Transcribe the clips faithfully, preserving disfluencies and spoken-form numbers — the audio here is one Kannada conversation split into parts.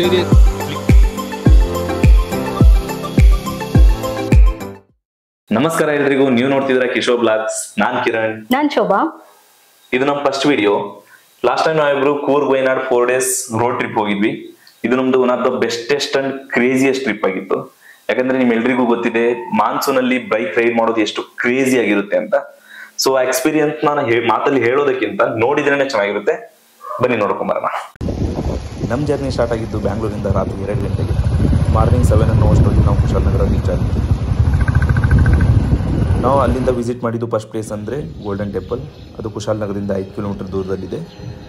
serious. ನಮಸ್ಕಾರ ಎಲ್ರಿಗೂ, ನೀವು ನೋಡ್ತಿದ್ರ ಕಿಶೋರ್ ಬ್ಲಾಗ್ಸ್. ನಾನ್ ಕಿರಣ್, ನಾನ್ ಶೋಭಾ. ಇದು ನಮ್ಮ ಫಸ್ಟ್ ವಿಡಿಯೋ. ಲಾಸ್ಟ್ ಟೈಮ್ ನಾವಿಬ್ರು Coorg Wayanad four days road trip ಹೋಗಿದ್ವಿ. ಇದು ನಮ್ದು one of the bestest and craziest trip ಆಗಿತ್ತು. ಯಾಕಂದ್ರೆ ನಿಮ್ ಎಲ್ರಿಗೂ ಗೊತ್ತಿದೆ ಮಾನ್ಸೂನ್ ಅಲ್ಲಿ ಬೈಕ್ ರೈಡ್ ಮಾಡೋದು ಎಷ್ಟು ಕ್ರೇಜಿ ಆಗಿರುತ್ತೆ ಅಂತ. ಸೊ ಆ ಎಕ್ಸ್ಪೀರಿಯನ್ಸ್ ನಾನು ಮಾತಲ್ಲಿ ಹೇಳೋದಕ್ಕಿಂತ ನೋಡಿದ್ರೇನೆ ಚೆನ್ನಾಗಿರುತ್ತೆ. ಬನ್ನಿ ನೋಡ್ಕೊಂಬರೋಣ. ನಮ್ಮ ಜರ್ನಿ ಸ್ಟಾರ್ಟ್ ಆಗಿದ್ದು ಬ್ಯಾಂಗ್ಳೂರಿಂದ ರಾತ್ರಿ ಎರಡು ಗಂಟೆಗೆ. ಮಾರ್ನಿಂಗ್ ಸೆವೆನ್ ಅನ್ನೋ ಅಷ್ಟರಲ್ಲಿ ನಾವು ಕುಶಾಲನಗರ ರೀಚ್ ಆಗಿದ್ವಿ. ನಾವು ಅಲ್ಲಿಂದ ವಿಸಿಟ್ ಮಾಡಿದ್ದು ಫಸ್ಟ್ ಪ್ಲೇಸ್ ಅಂದರೆ ಗೋಲ್ಡನ್ ಟೆಂಪಲ್. ಅದು ಕುಶಾಲನಗರದಿಂದ ಐದು ಕಿಲೋಮೀಟರ್ ದೂರದಲ್ಲಿದೆ.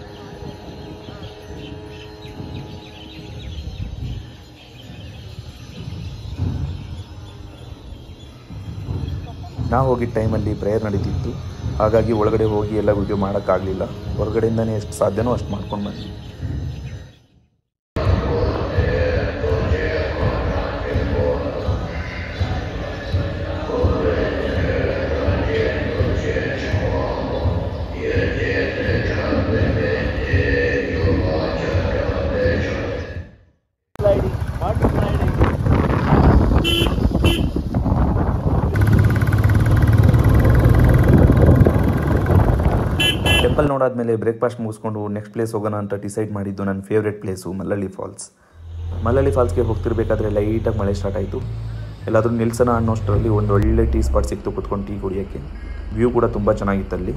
ನಾವು ಹೋಗಿದ್ದ ಟೈಮಲ್ಲಿ ಪ್ರೇಯರ್ ನಡೀತಿತ್ತು, ಹಾಗಾಗಿ ಒಳಗಡೆ ಹೋಗಿ ಎಲ್ಲ ವಿಡಿಯೋ ಮಾಡೋಕ್ಕಾಗಲಿಲ್ಲ. ಹೊರಗಡೆಯಿಂದನೇ ಎಷ್ಟು ಸಾಧ್ಯನೋ ಅಷ್ಟು ಮಾಡ್ಕೊಂಡು ಬಂದ್ವಿ. ಟೆಂಪಲ್ ನೋಡಾದ್ಮೇಲೆ ಬ್ರೇಕ್ಫಾಸ್ಟ್ ಮುಗಿಸ್ಕೊಂಡು ನೆಕ್ಸ್ಟ್ ಪ್ಲೇಸ್ ಹೋಗೋಣ ಅಂತ ಡಿಸೈಡ್ ಮಾಡಿದ್ದು ನನ್ನ favourite place Mallalli falls. Mallalli ಫಾಲ್ಸ್ಗೆ ಹೋಗ್ತಿರ್ಬೇಕಾದ್ರೆ ಲೈಟಾಗಿ ಮಳೆ ಸ್ಟಾರ್ಟ್ ಆಯಿತು. ಎಲ್ಲಾದರೂ ನಿಲ್ಸೋಣ ಅನ್ನೋಷ್ಟರಲ್ಲಿ ಒಂದು ಒಳ್ಳೆ ಟೀ ಸ್ಪಾಟ್ ಸಿಕ್ತು ಕುತ್ಕೊಂಡು ಟೀ ಕುಡಿಯೋಕ್ಕೆ. ವ್ಯೂ ಕೂಡ ತುಂಬ ಚೆನ್ನಾಗಿತ್ತಲ್ಲಿ.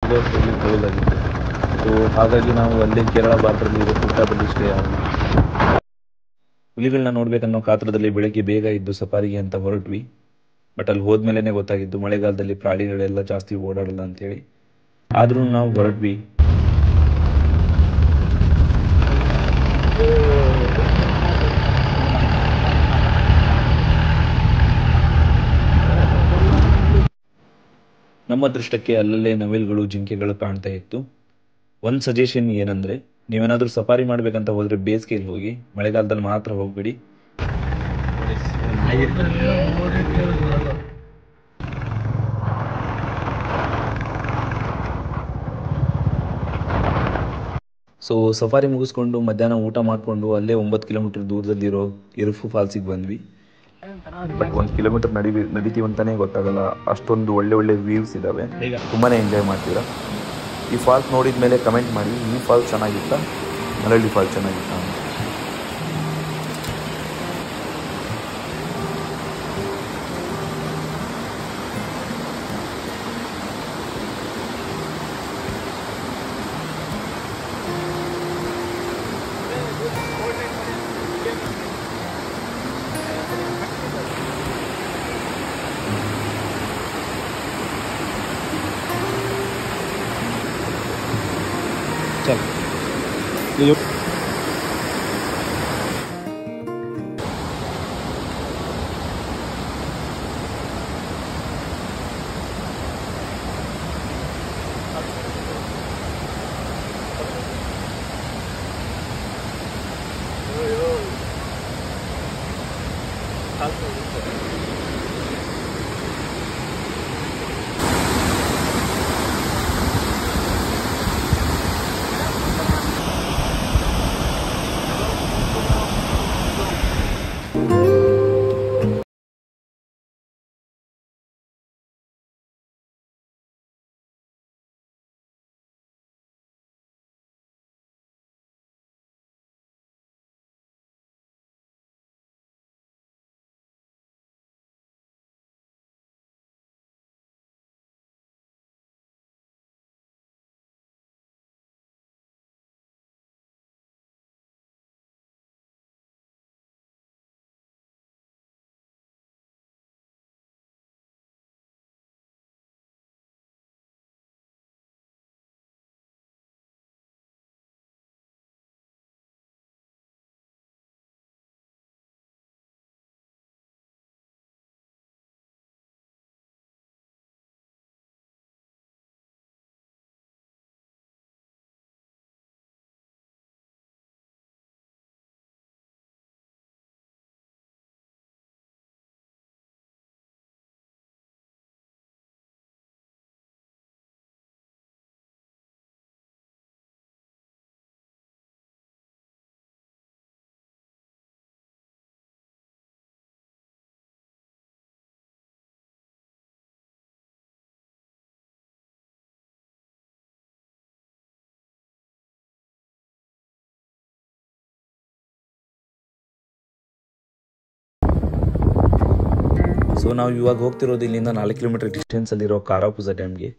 ಹೋಗಲಿ ಕ್ಲೋಸ್ ಆಗಿತ್ತು. ಸೊ ಹಾಗಾಗಿ ನಾವು ಅಲ್ಲಿ ಕೇರಳ ಬಾರ್ಡ್ರಲ್ಲಿ ಇರೋ ಪುಟ್ಟದಲ್ಲಿ ಸ್ಟೇ ಆಗೋಣ. ಹುಲಿಗಳನ್ನ ನೋಡ್ಬೇಕನ್ನೋ ಕಾತ್ರದಲ್ಲಿ ಬೆಳಗ್ಗೆ ಬೇಗ ಇದ್ದು ಸಫಾರಿಗೆ ಅಂತ ಹೊರಟ್ವಿ. ಬಟ್ ಅಲ್ಲಿ ಹೋದ್ಮೇಲೆ ಗೊತ್ತಾಗಿದ್ದು ಮಳೆಗಾಲದಲ್ಲಿ ಪ್ರಾಣಿಗಳೆಲ್ಲ ಜಾಸ್ತಿ ಓಡಾಡಲ್ಲ ಅಂತೇಳಿ. ಆದ್ರೂ ನಾವು ಹೊರಟ್ವಿ. ನಮ್ಮ ದೃಷ್ಟಕ್ಕೆ ಅಲ್ಲಲ್ಲೇ ನವಿಲುಗಳು, ಜಿಂಕೆಗಳು ಕಾಣ್ತಾ ಇತ್ತು. ಒಂದು ಸಜೆಷನ್ ಏನಂದ್ರೆ, ನೀವೇನಾದ್ರೂ ಸಫಾರಿ ಮಾಡ್ಬೇಕಂತ ಹೋದ್ರೆ ಬೇಸಿಗೆಯಲ್ಲಿ ಹೋಗಿ, ಮಳೆಗಾಲದಲ್ಲಿ ಮಾತ್ರ ಹೋಗ್ಬೇಡಿ. ಸೊ ಸಫಾರಿ ಮುಗಿಸ್ಕೊಂಡು ಮಧ್ಯಾಹ್ನ ಊಟ ಮಾಡಿಕೊಂಡು ಅಲ್ಲೇ ಒಂಬತ್ತು ಕಿಲೋಮೀಟರ್ ದೂರದಲ್ಲಿರೋ ಇರುಫು ಫಾಲ್ಸಿಗೆ ಬಂದ್ವಿ. ಬಟ್ ಒಂದು ಕಿಲೋಮೀಟರ್ ನಡಿ ನಡಿತೀವಿ ಅಂತಾನೆ ಗೊತ್ತಾಗಲ್ಲ, ಅಷ್ಟೊಂದು ಒಳ್ಳೆ ಒಳ್ಳೆ ವ್ಯೂಸ್ ಇದ್ದಾವೆ. ತುಂಬಾ ಎಂಜಾಯ್ ಮಾಡ್ತೀರಾ. ಈ ಫಾಲ್ಸ್ ನೋಡಿದ ಮೇಲೆ ಕಮೆಂಟ್ ಮಾಡಿ, ಈ ಫಾಲ್ಸ್ ಚೆನ್ನಾಗಿತ್ತಾ, ಮರಳಿ ಫಾಲ್ಸ್ ಚೆನ್ನಾಗಿತ್ತಾ ಅಂತ. चल ಸೊ ನಾವು ಇವಾಗ ಹೋಗ್ತಿರೋದು ಇಲ್ಲಿಂದ ನಾಲ್ಕು ಕಿಲೋಮೀಟರ್ ಡಿಸ್ಟೆನ್ಸಲ್ಲಿರೋ ಕಾರಾಪುಜ ಡ್ಯಾಮ್ಗೆ.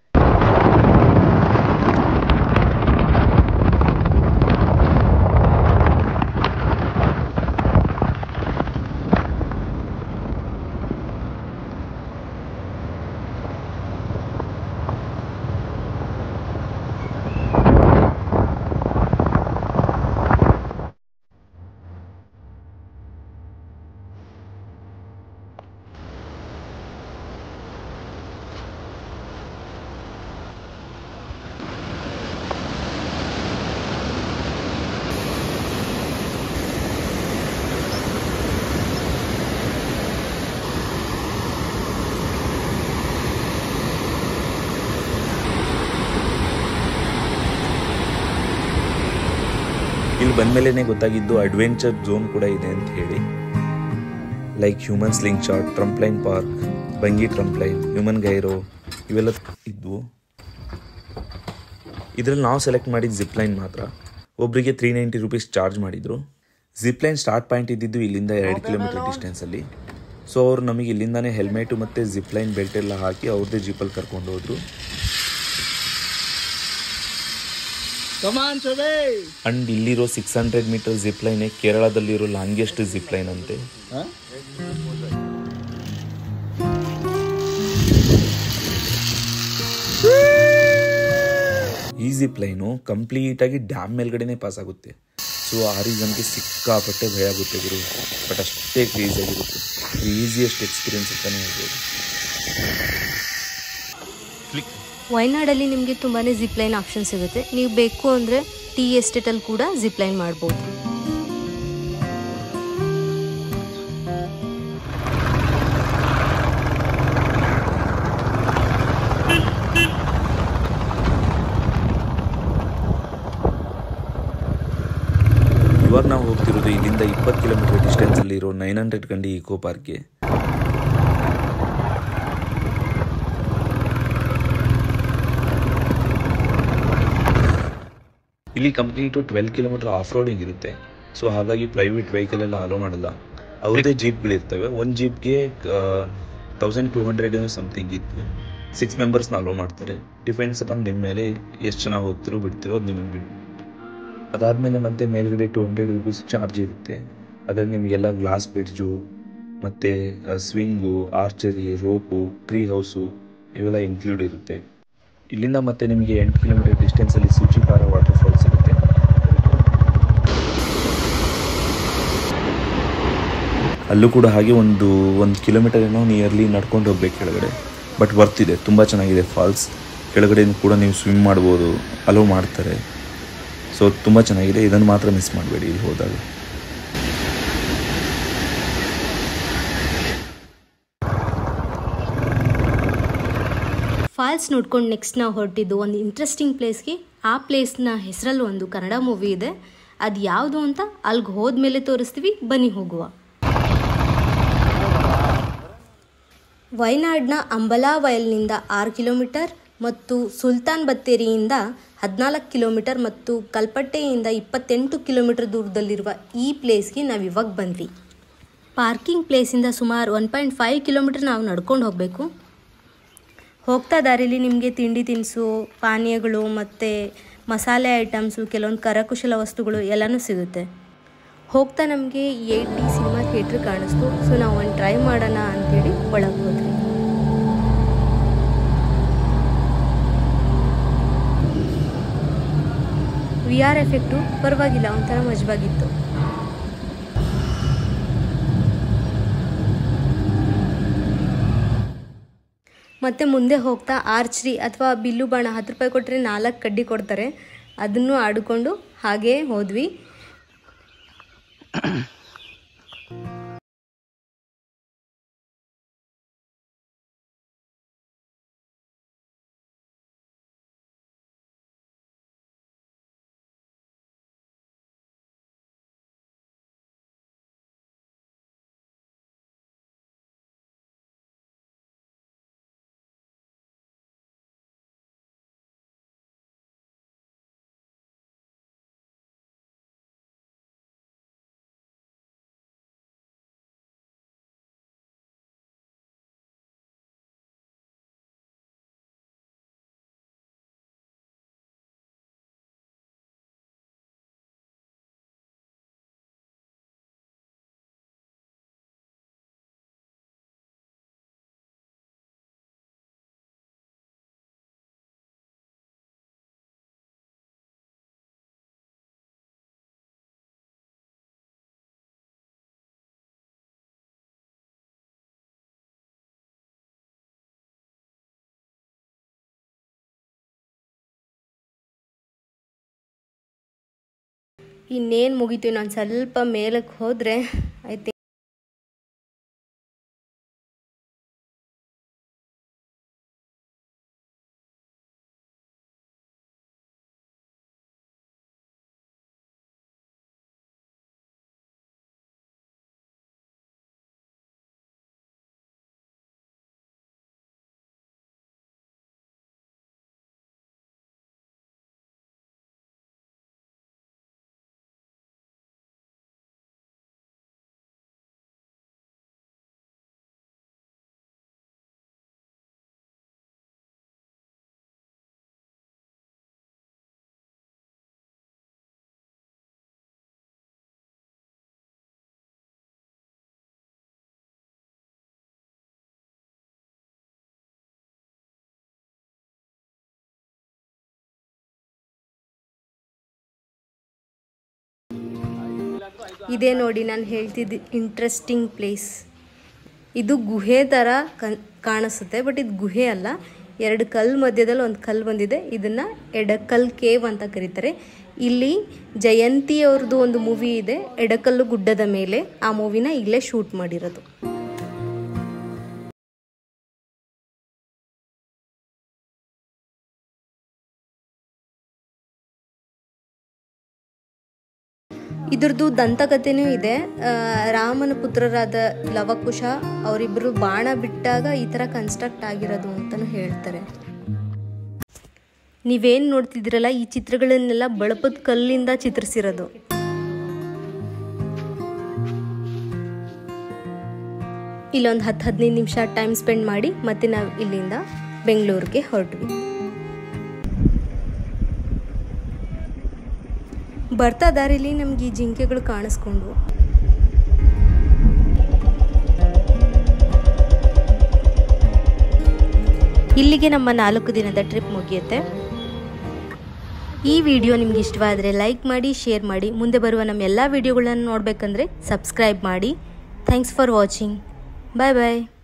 ಇಲ್ಲಿ ಬಂದಮೇಲೆ ಗೊತ್ತಾಗಿದ್ದು ಅಡ್ವೆಂಚರ್ ಝೋನ್ ಕೂಡ ಇದೆ ಅಂತ ಹೇಳಿ. Like human slingshot, trampoline park, bungee trampoline, human gyro ಇವೆಲ್ಲ ಇದ್ವು. ಇದರಲ್ಲಿ ನಾವು ಸೆಲೆಕ್ಟ್ ಮಾಡಿದ ಜಿಪ್ಲೈನ್ ಮಾತ್ರ. ಒಬ್ಬರಿಗೆ ತ್ರೀ ನೈಂಟಿ ರುಪೀಸ್ ಚಾರ್ಜ್ ಮಾಡಿದರು. ಜಿಪ್ಲೈನ್ ಸ್ಟಾರ್ಟ್ ಪಾಯಿಂಟ್ ಇದ್ದಿದ್ದು ಇಲ್ಲಿಂದ ಎರಡು ಕಿಲೋಮೀಟರ್ ಡಿಸ್ಟೆನ್ಸಲ್ಲಿ. ಸೊ ಅವರು ನಮಗೆ ಇಲ್ಲಿಂದಾನೇ ಹೆಲ್ಮೆಟು ಮತ್ತು ಜಿಪ್ಲೈನ್ ಬೆಲ್ಟ್ ಎಲ್ಲ ಹಾಕಿ ಅವ್ರದ್ದೇ ಜೀಪಲ್ಲಿ ಕರ್ಕೊಂಡು ಹೋದರು. ಅಂಡ್ ಇಲ್ಲಿರೋ six hundred metre zip line ಕೇರಳದಲ್ಲಿರೋ ಲಾಂಗೆಸ್ಟ್ ಜಿಪ್ ಲೈನ್ ಅಂತೆ. ಈ ಜಿಪ್ ಲೈನು ಕಂಪ್ಲೀಟ್ ಆಗಿ ಡ್ಯಾಮ್ ಮೇಲ್ಗಡೆನೆ ಪಾಸ್ ಆಗುತ್ತೆ. ಸೊ ಆರಿಗನ್ಗೆ ಸಿಕ್ಕಾಪಟ್ಟೆ ಭಯ ಆಗುತ್ತೆ ಗುರು, ಬಟ್ ಅಷ್ಟೇ ಕ್ರೇಜಿ ಆಗಿರುತ್ತೆ. ಕ್ರೇಜಿಯಸ್ಟ್ ಎಕ್ಸ್ಪೀರಿಯನ್ಸ್ ಅಂತಾನೆ ಹೇಳ್ಬೋದು. ವಯನಾಡಲ್ಲಿ ನಿಮಗೆ ತುಂಬಾ ಜಿಪ್ ಲೈನ್ ಆಪ್ಷನ್ ಸಿಗುತ್ತೆ. ನೀವು ಬೇಕು ಅಂದರೆ ಟೀ ಎಸ್ಟೇಟಲ್ಲಿ ಕೂಡ ಜಿಪ್ ಲೈನ್ ಮಾಡ್ಬೋದು. ಇವಾಗ ನಾವು ಹೋಗ್ತಿರೋದು ಇಲ್ಲಿಂದ ಇಪ್ಪತ್ತು ಕಿಲೋಮೀಟರ್ ಡಿಸ್ಟೆನ್ಸಲ್ಲಿ ಇರೋ ನೈನ್ ಹಂಡ್ರೆಡ್ ಗಂಡಿ ಇಕೋ ಪಾರ್ಕ್ಗೆ. ಇಲ್ಲಿ complete twelve kilometre off roading ಇರುತ್ತೆ. ಸೊ ಹಾಗಾಗಿ ಪ್ರೈವೇಟ್ ವೆಹಿಕಲ್ ಎಲ್ಲ ಅಲೋ ಮಾಡಲ್ಲ. ಅವ್ರದ್ದೇ ಜೀಪ್ಗಳಿರ್ತವೆ. ಒಂದು ಜೀಪ್ಗೆ ತೌಸಂಡ್ ಟೂ ಹಂಡ್ರೆಡ್ ಸಮಥಿಂಗ್ ಇತ್ತು. ಸಿಕ್ಸ್ ಮೆಂಬರ್ಸ್ನ ಅಲೋ ಮಾಡ್ತಾರೆ. ಡಿಪೆಂಡ್ಸ್ ಅಪಾನ್ ನಿಮ್ಮ ಮೇಲೆ ಎಷ್ಟು ಜನ ಹೋಗ್ತಿರೋ ಬಿಡ್ತಿರೋ ಅದು ನಿಮಗೆ ಬಿಡಿ. ಅದಾದಮೇಲೆ ಮತ್ತೆ ಮೇಲ್ಗಡೆ ಟೂ ಹಂಡ್ರೆಡ್ ರುಪೀಸ್ ಚಾರ್ಜ್ ಇರುತ್ತೆ. ಅದರಲ್ಲಿ ನಿಮಗೆಲ್ಲ ಗ್ಲಾಸ್ ಬ್ರಿಡ್ಜು ಮತ್ತು swing, archery, rope, tree house ಇವೆಲ್ಲ ಇನ್ಕ್ಲೂಡ್ ಇರುತ್ತೆ. ಇಲ್ಲಿಂದ ಮತ್ತೆ ನಿಮಗೆ ಎಂಟು ಕಿಲೋಮೀಟರ್ ಡಿಸ್ಟೆನ್ಸಲ್ಲಿ ಸೂಚಿಪಾರ ವಾಟರ್ ಫಾಲ್ಸ್ ಇರುತ್ತೆ. ಅಲ್ಲೂ ಕೂಡ ಹಾಗೆ ಒಂದು ಒಂದು ಕಿಲೋಮೀಟರ್ ಏನೋ ನಿಯರ್ಲಿ ನಡ್ಕೊಂಡು ಹೋಗ್ಬೇಕು ಕೆಳಗಡೆ. ಬಟ್ ಬರ್ತಿದೆ, ತುಂಬ ಚೆನ್ನಾಗಿದೆ ಫಾಲ್ಸ್. ಕೆಳಗಡೆ ಕೂಡ ನೀವು ಸ್ವಿಮ್ ಮಾಡ್ಬೋದು, ಅಲೋ ಮಾಡ್ತಾರೆ. ಸೊ ತುಂಬ ಚೆನ್ನಾಗಿದೆ. ಇದನ್ನು ಮಾತ್ರ ಮಿಸ್ ಮಾಡಬೇಡಿ ಇಲ್ಲಿ ಹೋದಾಗ. ಫಾಲ್ಸ್ ನೋಡ್ಕೊಂಡು ನೆಕ್ಸ್ಟ್ ನಾವು ಹೊರಟಿದ್ದು ಒಂದು ಇಂಟ್ರೆಸ್ಟಿಂಗ್ ಪ್ಲೇಸ್ಗೆ. ಆ ಪ್ಲೇಸ್ನ ಹೆಸರಲ್ಲಿ ಒಂದು ಕನ್ನಡ ಮೂವಿ ಇದೆ. ಅದು ಯಾವುದು ಅಂತ ಅಲ್ಲಿಗೆ ಹೋದ್ಮೇಲೆ ತೋರಿಸ್ತೀವಿ, ಬನ್ನಿ ಹೋಗುವ. ವಯನಾಡ್ನ ಅಂಬಲಾವಯಲ್ನಿಂದ ಆರು ಕಿಲೋಮೀಟರ್ ಮತ್ತು ಸುಲ್ತಾನ್ ಬತ್ತೇರಿಯಿಂದ ಹದಿನಾಲ್ಕು ಕಿಲೋಮೀಟರ್ ಮತ್ತು ಕಲ್ಪಟ್ಟೆಯಿಂದ ಇಪ್ಪತ್ತೆಂಟು ಕಿಲೋಮೀಟರ್ ದೂರದಲ್ಲಿರುವ ಈ ಪ್ಲೇಸ್ಗೆ ನಾವು ಇವಾಗ ಬಂದ್ವಿ. ಪಾರ್ಕಿಂಗ್ ಪ್ಲೇಸಿಂದ ಸುಮಾರು ಒನ್ ಪಾಯಿಂಟ್ ಫೈವ್ ಕಿಲೋಮೀಟರ್ ನಾವು ನಡ್ಕೊಂಡು ಹೋಗಬೇಕು. ಹೋಗ್ತಾ ದಾರಿಲಿ ನಿಮಗೆ ತಿಂಡಿ ತಿನಿಸು, ಪಾನೀಯಗಳು ಮತ್ತು ಮಸಾಲೆ ಐಟಮ್ಸು, ಕೆಲವೊಂದು ಕರಕುಶಲ ವಸ್ತುಗಳು ಎಲ್ಲನೂ ಸಿಗುತ್ತೆ. ಹೋಗ್ತಾ ನಮಗೆ ಏಟ್ ಡಿ ಸಿನಿಮಾ ಥಿಯೇಟ್ರ್ ಕಾಣಿಸ್ತು. ಸೊ ನಾವು ಒಂದು ಟ್ರೈ ಮಾಡೋಣ ಅಂಥೇಳಿ ಒಳಗೆ ಹೋದ್ವಿ. ವಿ ಆರ್ ಎಫೆಕ್ಟು ಪರವಾಗಿಲ್ಲ, ಒಂಥರ ಮಜವಾಗಿತ್ತು. ಮತ್ತು ಮುಂದೆ ಹೋಗ್ತಾ ಆರ್ಚರಿ ಅಥವಾ ಬಿಲ್ಲು ಬಾಣ ಹತ್ತು ರೂಪಾಯಿ ಕೊಟ್ಟರೆ ನಾಲ್ಕು ಕಡ್ಡಿ ಕೊಡ್ತಾರೆ. ಅದನ್ನು ಆಡಿಕೊಂಡು ಹಾಗೇ ಹೋದ್ವಿ. ಇನ್ನೇನು ಮುಗೀತು, ನಾನು ಸ್ವಲ್ಪ ಮೇಲಕ್ಕೆ ಹೋದರೆ ಐ ಥಿಂಕ್ ಇದೇ ನೋಡಿ ನಾನು ಹೇಳ್ತಿದ್ದ ಇಂಟ್ರೆಸ್ಟಿಂಗ್ ಪ್ಲೇಸ್. ಇದು ಗುಹೆ ಥರ ಕನ್ ಕಾಣಿಸುತ್ತೆ, ಬಟ್ ಇದು ಗುಹೆ ಅಲ್ಲ. ಎರಡು ಕಲ್ಲು ಮಧ್ಯದಲ್ಲಿ ಒಂದು ಕಲ್ಲು ಬಂದಿದೆ. ಇದನ್ನು ಎಡಕಲ್ ಕೇವ್ ಅಂತ ಕರೀತಾರೆ. ಇಲ್ಲಿ ಜಯಂತಿ ಅವ್ರದ್ದು ಒಂದು ಮೂವಿ ಇದೆ, ಎಡಕಲ್ಲು ಗುಡ್ಡದ ಮೇಲೆ. ಆ ಮೂವಿನ ಇಲ್ಲೇ ಶೂಟ್ ಮಾಡಿರೋದು. ಇದ್ರದ್ದು ದಂತಕಥೆನೂ ಇದೆ. ರಾಮನ ಪುತ್ರರಾದ ಲವಕುಶ ಅವರಿಬ್ಬರು ಬಾಣ ಬಿಟ್ಟಾಗ ಈ ಥರ ಕನ್ಸ್ಟ್ರಕ್ಟ್ ಆಗಿರೋದು ಅಂತಲೂ ಹೇಳ್ತಾರೆ. ನೀವೇನು ನೋಡ್ತಿದ್ದೀರಲ್ಲ, ಈ ಚಿತ್ರಗಳನ್ನೆಲ್ಲ ಬಳಪದ ಕಲ್ಲಿಂದ ಚಿತ್ರಿಸಿರೋದು. ಇಲ್ಲೊಂದು ಹತ್ತು ಹದಿನೈದು ನಿಮಿಷ ಟೈಮ್ ಸ್ಪೆಂಡ್ ಮಾಡಿ ಮತ್ತೆ ನಾವು ಇಲ್ಲಿಂದ ಬೆಂಗಳೂರಿಗೆ ಹೊರಟ್ವಿ. ಬರ್ತಾ ದಾರಿಲಿ ನಮ್ಗೆ ಈ ಜಿಂಕೆಗಳು ಕಾಣಿಸ್ಕೊಂಡ್ವು. ಇಲ್ಲಿಗೆ ನಮ್ಮ ನಾಲ್ಕು ದಿನದ ಟ್ರಿಪ್ ಮುಗಿಯುತ್ತೆ. ಈ ವಿಡಿಯೋ ನಿಮ್ಗೆ ಇಷ್ಟವಾದರೆ ಲೈಕ್ ಮಾಡಿ, ಶೇರ್ ಮಾಡಿ. ಮುಂದೆ ಬರುವ ನಮ್ಮ ಎಲ್ಲ ವಿಡಿಯೋಗಳನ್ನು ನೋಡಬೇಕಂದ್ರೆ ಸಬ್ಸ್ಕ್ರೈಬ್ ಮಾಡಿ. Thanks for watching. Bye bye.